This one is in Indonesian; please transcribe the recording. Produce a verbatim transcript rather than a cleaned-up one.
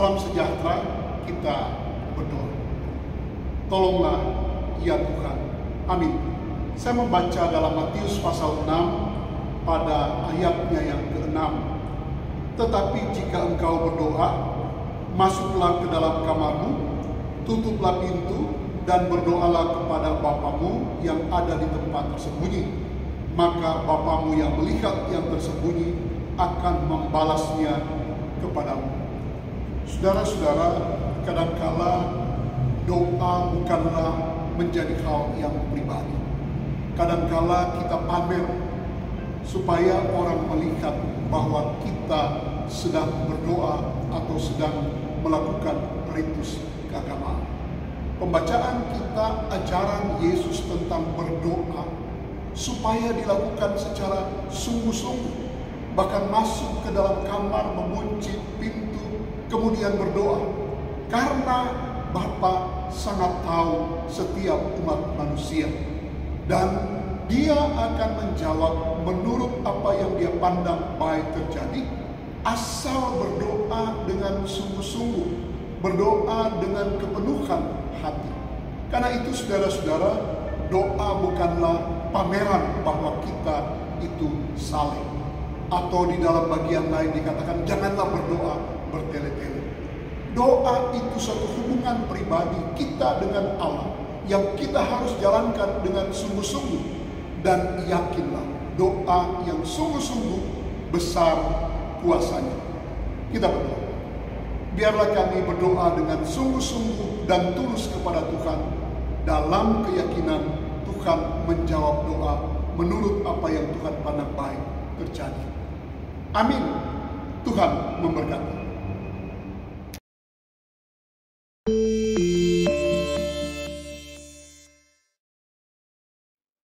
Salam sejahtera, kita berdoa. Tolonglah ya Tuhan. Amin. Saya membaca dalam Matius pasal enam pada ayatnya yang keenam. Tetapi jika engkau berdoa, masuklah ke dalam kamarmu, tutuplah pintu, dan berdoalah kepada Bapamu yang ada di tempat tersembunyi. Maka Bapamu yang melihat yang tersembunyi akan membalasnya kepadamu. Saudara-saudara, kadangkala doa bukanlah menjadi hal yang pribadi. Kadangkala kita pamer supaya orang melihat bahwa kita sedang berdoa atau sedang melakukan ritus keagamaan. Pembacaan kita ajaran Yesus tentang berdoa supaya dilakukan secara sungguh-sungguh, bahkan masuk ke dalam kamar, mengunci pintu, kemudian berdoa. Karena Bapa sangat tahu setiap umat manusia, dan Dia akan menjawab menurut apa yang Dia pandang baik terjadi, asal berdoa dengan sungguh-sungguh, berdoa dengan kepenuhan hati. Karena itu saudara-saudara, doa bukanlah pameran bahwa kita itu saleh. Atau di dalam bagian lain dikatakan janganlah berdoa bertele-tele. Doa itu suatu hubungan pribadi kita dengan Allah yang kita harus jalankan dengan sungguh-sungguh. Dan yakinlah, doa yang sungguh-sungguh besar kuasanya. Kita berdoa. Biarlah kami berdoa dengan sungguh-sungguh dan tulus kepada Tuhan, dalam keyakinan Tuhan menjawab doa menurut apa yang Tuhan pandang baik terjadi. Amin. Tuhan memberkati.